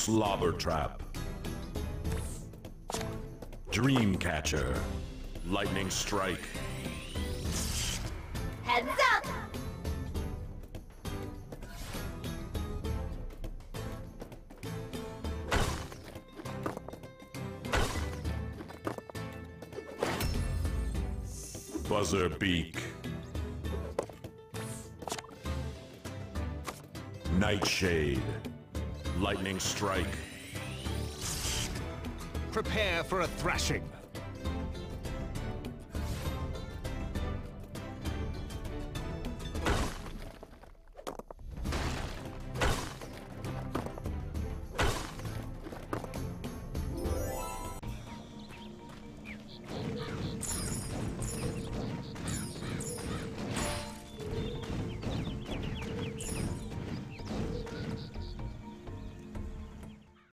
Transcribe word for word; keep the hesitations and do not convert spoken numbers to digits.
Slobber Trap. Dream Catcher. Lightning Strike. Heads up! Buzzer Beak. Nightshade. Lightning Strike. Prepare for a thrashing.